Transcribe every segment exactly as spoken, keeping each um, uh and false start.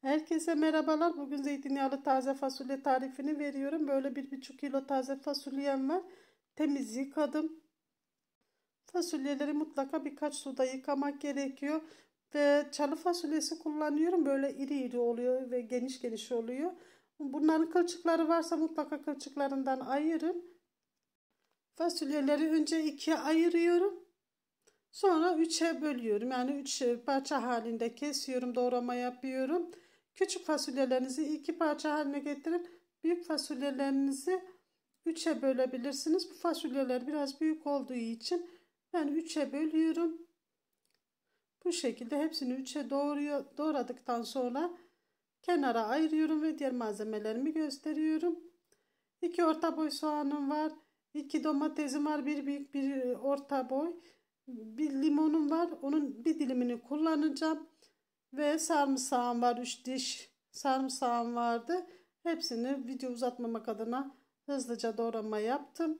Herkese merhabalar. Bugün zeytinyağlı taze fasulye tarifini veriyorum. Böyle bir buçuk kilo taze fasulyem var. Temiz yıkadım. Fasulyeleri mutlaka birkaç suda yıkamak gerekiyor. Ve çalı fasulyesi kullanıyorum. Böyle iri iri oluyor ve geniş geniş oluyor. Bunların kılçıkları varsa mutlaka kılçıklarından ayırın. Fasulyeleri önce ikiye ayırıyorum. Sonra üçe bölüyorum. Yani üç parça halinde kesiyorum. Doğrama yapıyorum. Küçük fasulyelerinizi iki parça haline getirin. Büyük fasulyelerinizi üçe bölebilirsiniz. Bu fasulyeler biraz büyük olduğu için ben üçe bölüyorum. Bu şekilde hepsini üçe doğruyor, doğradıktan sonra kenara ayırıyorum ve diğer malzemelerimi gösteriyorum. iki orta boy soğanım var. iki domatesim var. Bir büyük bir orta boy. Bir limonum var. Onun bir dilimini kullanacağım. Ve sarımsağım var. üç diş sarımsağım vardı. Hepsini video uzatmamak adına hızlıca doğrama yaptım.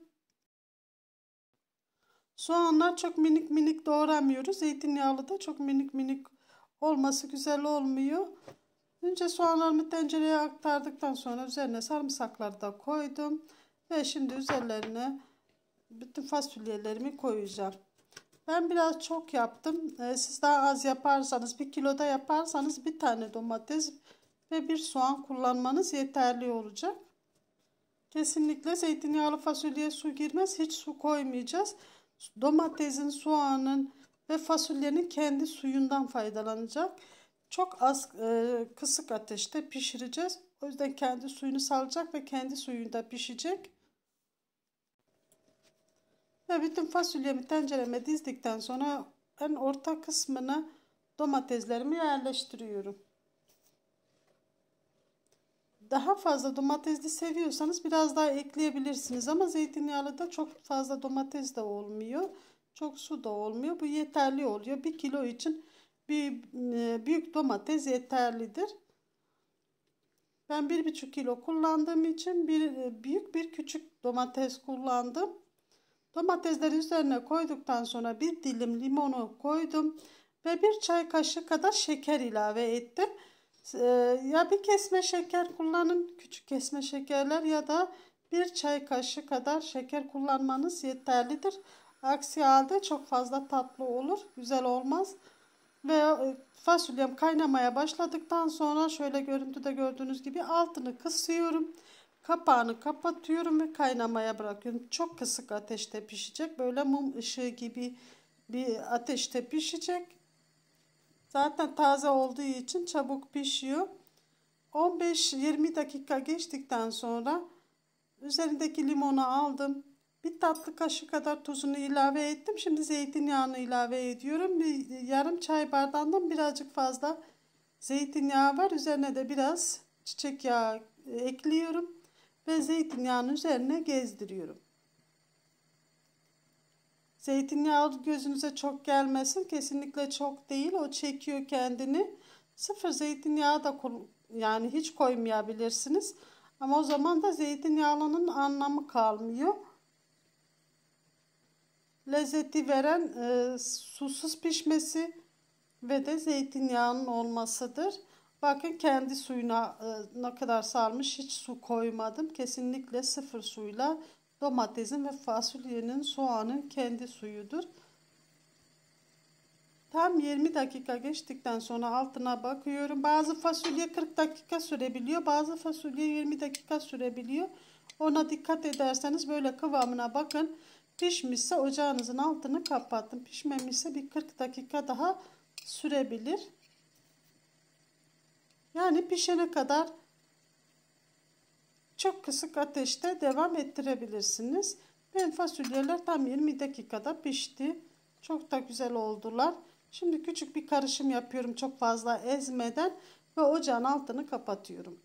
Soğanlar çok minik minik doğramıyoruz. Zeytinyağlı da çok minik minik olması güzel olmuyor. Önce soğanlarımı tencereye aktardıktan sonra üzerine sarımsakları da koydum. Ve şimdi üzerlerine bütün fasulyelerimi koyacağım. Ben biraz çok yaptım. Siz daha az yaparsanız, bir kiloda yaparsanız bir tane domates ve bir soğan kullanmanız yeterli olacak. Kesinlikle zeytinyağlı fasulyeye su girmez. Hiç su koymayacağız. Domatesin, soğanın ve fasulyenin kendi suyundan faydalanacak. Çok az e, kısık ateşte pişireceğiz. O yüzden kendi suyunu salacak ve kendi suyunda pişecek. Ve bütün fasulyemi tencereme dizdikten sonra en orta kısmına domateslerimi yerleştiriyorum. Daha fazla domatesli seviyorsanız biraz daha ekleyebilirsiniz ama zeytinyağlı da çok fazla domates de olmuyor. Çok su da olmuyor. Bu yeterli oluyor. Bir kilo için bir büyük domates yeterlidir. Ben bir buçuk kilo kullandığım için bir büyük bir küçük domates kullandım. Domatesleri üzerine koyduktan sonra bir dilim limonu koydum ve bir çay kaşığı kadar şeker ilave ettim. Ee, ya bir kesme şeker kullanın, küçük kesme şekerler, ya da bir çay kaşığı kadar şeker kullanmanız yeterlidir. Aksi halde çok fazla tatlı olur, güzel olmaz. Ve fasulyem kaynamaya başladıktan sonra şöyle görüntüde gördüğünüz gibi altını kısıyorum. Kapağını kapatıyorum ve kaynamaya bırakıyorum. Çok kısık ateşte pişecek. Böyle mum ışığı gibi bir ateşte pişecek. Zaten taze olduğu için çabuk pişiyor. on beş yirmi dakika geçtikten sonra üzerindeki limonu aldım. Bir tatlı kaşığı kadar tuzunu ilave ettim. Şimdi zeytinyağını ilave ediyorum. Bir yarım çay bardağından birazcık fazla zeytinyağı var. Üzerine de biraz çiçek yağı ekliyorum. Ve zeytinyağının üzerine gezdiriyorum. Zeytinyağı gözünüze çok gelmesin. Kesinlikle çok değil. O çekiyor kendini. Sıfır zeytinyağı da yani hiç koymayabilirsiniz. Ama o zaman da zeytinyağının anlamı kalmıyor. Lezzeti veren e, susuz pişmesi ve de zeytinyağının olmasıdır. Bakın kendi suyuna e, ne kadar sarmış, hiç su koymadım. Kesinlikle sıfır suyla domatesin ve fasulyenin, soğanın kendi suyudur. Tam yirmi dakika geçtikten sonra altına bakıyorum. Bazı fasulye kırk dakika sürebiliyor. Bazı fasulye yirmi dakika sürebiliyor. Ona dikkat ederseniz böyle kıvamına bakın. Pişmişse ocağınızın altını kapatın. Pişmemişse bir kırk dakika daha sürebilir. Yani pişene kadar çok kısık ateşte devam ettirebilirsiniz. Benim fasulyeler tam yirmi dakikada pişti. Çok da güzel oldular. Şimdi küçük bir karışım yapıyorum, çok fazla ezmeden, ve ocağın altını kapatıyorum.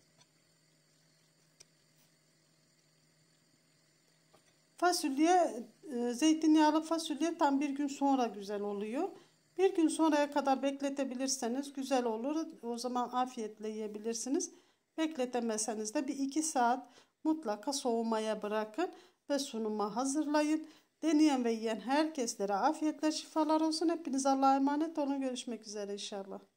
Fasulye, zeytinyağlı fasulye tam bir gün sonra güzel oluyor. Bir gün sonraya kadar bekletebilirseniz güzel olur. O zaman afiyetle yiyebilirsiniz. Bekletemezseniz de bir iki saat mutlaka soğumaya bırakın ve sunuma hazırlayın. Deneyen ve yiyen herkeslere afiyetler, şifalar olsun. Hepiniz Allah'a emanet olun. Görüşmek üzere inşallah.